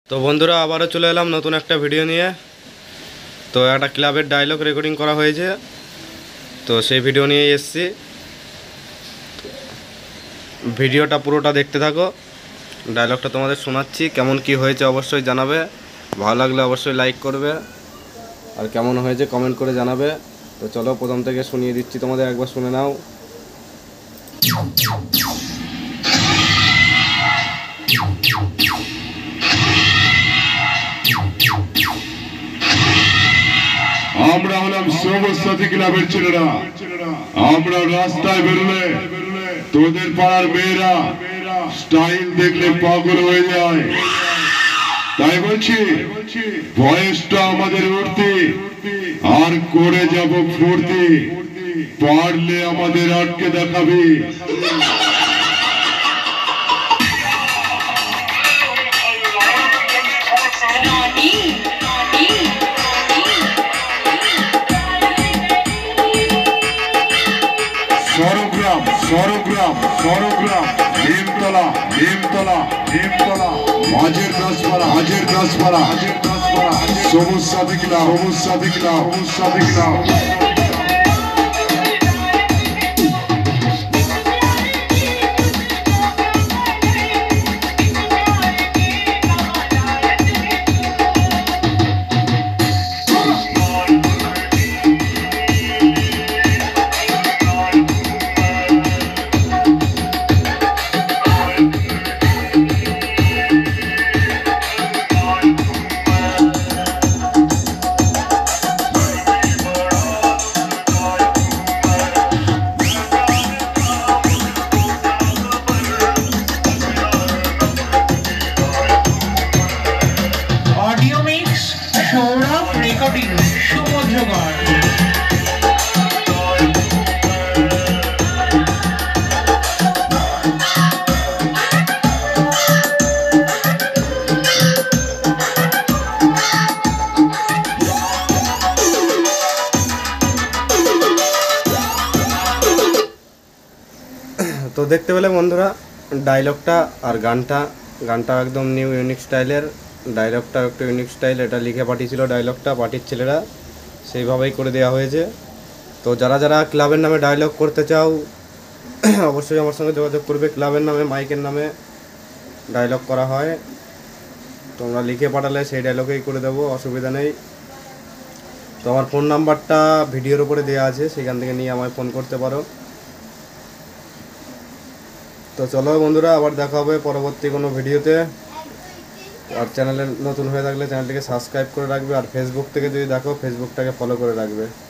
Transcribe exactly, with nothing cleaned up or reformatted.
তো বন্ধুরা আবারও চলে এলাম নতুন একটা ভিডিও নিয়ে। তো একটা ক্লাবের ডায়লগ রেকর্ডিং করা হয়েছে, তো সেই ভিডিও নিয়ে এসেছি। ভিডিওটা পুরোটা দেখতে থাকো, ডায়লগটা তোমাদের শোনাচ্ছি। কেমন কি হয়েছে অবশ্যই জানাবে, ভালো লাগলে অবশ্যই লাইক করবে, আর কেমন হয়েছে কমেন্ট করে জানাবে। তো চলো প্রথম থেকে শুনিয়ে দিচ্ছি, তোমাদের একবার শুনে নাও। আমরা হলাম সবুজ সাথী ক্লাবের ছেলেরা। আমরা রাস্তায় বেরোলে তোদের পাড়ার মেয়েরা স্টাইল দেখলে পাগল হয়ে যায়। তাই বলছি বয়সটা আমাদের উঠতি আর করে যাব ফুর্তি, পারলে আমাদের আটকে দেখাবি। সরগ্রাম সরগ্রাম সরগ্রাম নিমতলা নিমতলা নিমতলা মাঝের দাসপাড়া হাজের দাসপাড়া হাজের দাসপাড়া সবুজ সাথী ক্লাব সবুজ সাথী ক্লাব সবুজ সাথী ক্লাব। রেকর্ডিং সমুদ্রগড়। তো দেখতে পেলে বন্ধুরা ডায়লগটা আর গানটা গানটা একদম নিউ ইউনিক স্টাইলের, ডায়লগটা একটু ইউনিক স্টাইল। এটা লিখে পাঠিয়েছিল ডায়লগটা পার্টির ছেলেরা, সেইভাবেই করে দেওয়া হয়েছে। তো যারা যারা ক্লাবের নামে ডায়লগ করতে চাও অবশ্যই আমার সঙ্গে যোগাযোগ করবে। ক্লাবের নামে মাইকের নামে ডায়লগ করা হয়, তোমরা লিখে পাঠালে সেই ডায়লগেই করে দেবো, অসুবিধা নেই। তো আমার ফোন নাম্বারটা ভিডিওর উপরে দেওয়া আছে, সেখান থেকে নিয়ে আমায় ফোন করতে পারো। তো চলো বন্ধুরা, আবার দেখা হবে পরবর্তী কোনো ভিডিওতে। আর চ্যানেলে নতুন হয়ে থাকলে চ্যানেলটিকে সাবস্ক্রাইব করে রাখবে, আর ফেসবুক থেকে যদি দেখো ফেসবুকটাকে ফলো করে রাখবে।